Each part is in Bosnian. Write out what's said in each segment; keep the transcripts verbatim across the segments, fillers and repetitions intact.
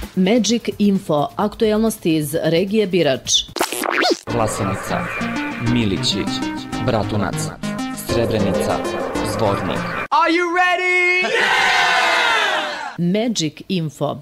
Magic Info, aktuelnosti iz regije Birač. Vlasenica, Milići, Bratunac, Srebrenica, Zvornik. Are you ready? Yeah! Magic Info.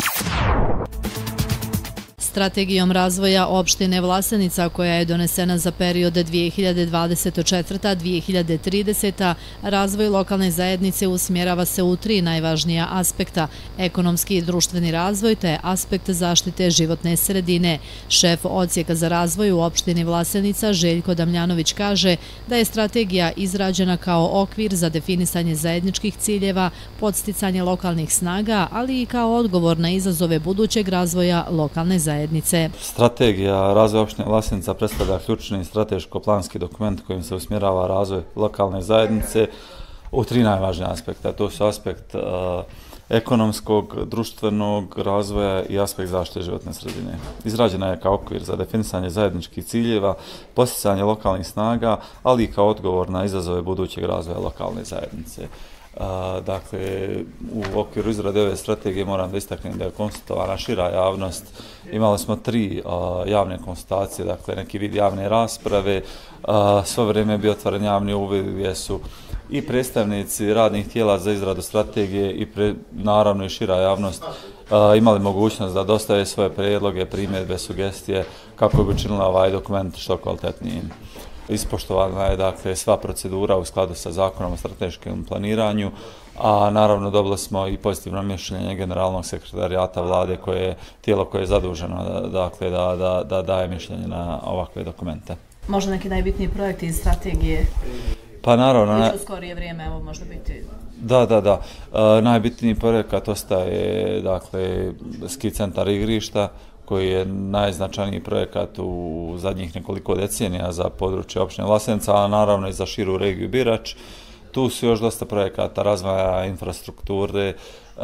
Strategijom razvoja opštine Vlasenica, koja je donesena za period dvije hiljade dvadeset četvrta do dvije hiljade trideseta. razvoj lokalne zajednice usmjerava se u tri najvažnija aspekta: ekonomski i društveni razvoj te aspekt zaštite životne sredine. Šef odsjeka za razvoj u opštini Vlasenica Željko Damljanović kaže da je strategija izrađena kao okvir za definisanje zajedničkih ciljeva, podsticanje lokalnih snaga, ali i kao odgovor na izazove budućeg razvoja lokalne zajednice. Strategija razvoja opštine Vlasenica predstavlja ključni strateško-planski dokument kojim se usmjerava razvoj lokalne zajednice u tri najvažnije aspekta. To su aspekt uh, ekonomskog, društvenog razvoja i aspekt zaštite životne sredine. Izrađena je kao okvir za definisanje zajedničkih ciljeva, podsticanje lokalnih snaga, ali i kao odgovor na izazove budućeg razvoja lokalne zajednice. Uh, dakle, u okviru izrade ove strategije moram da istaknem da je konsultovana šira javnost. Imali smo tri uh, javne konsultacije, dakle neki vid javne rasprave. Uh, svo vrijeme je bio otvoren javni uvid gdje su i predstavnici radnih tijela za izradu strategije i pre, naravno i šira javnost uh, imali mogućnost da dostave svoje prijedloge, primjedbe, sugestije kako bi učinila ovaj dokument što kvalitetnijim. Ispoštovana je dakle sva procedura u skladu sa zakonom o strateškom planiranju, a naravno dobili smo i pozitivno mišljenje generalnog sekretarijata vlade, koje je tijelo koje je zaduženo dakle, da, da, da daje mišljenje na ovakve dokumente. Možda neki najbitniji projekti iz strategije? Pa naravno. Ili u skorije vrijeme, evo možda biti... Da, da, da. E, najbitniji projekat ostaje dakle ski centar igrišta, koji je najznačajniji projekat u zadnjih nekoliko decenija za područje opštine Vlasenica, a naravno i za širu regiju Birač. Tu su još dosta projekata razvoja infrastrukture,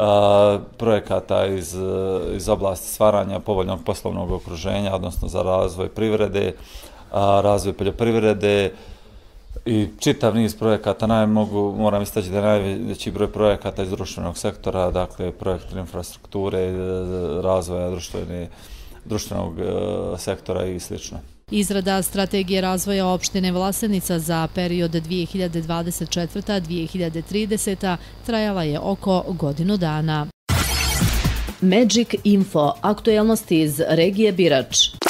projekata iz, iz oblasti stvaranja povoljnog poslovnog okruženja, odnosno za razvoj privrede, razvoj poljoprivrede i čitav niz projekata. Naj, mogu, moram istaći da je najveći broj projekata iz društvenog sektora, dakle projekt infrastrukture, razvoja društvene društvenog sektora i sl. Izrada strategije razvoja opštine Vlasenica za period dvije hiljade dvadeset četvrta do dvije hiljade trideseta. trajala je oko godinu dana. Magic Info, aktuelnosti iz regije Birač.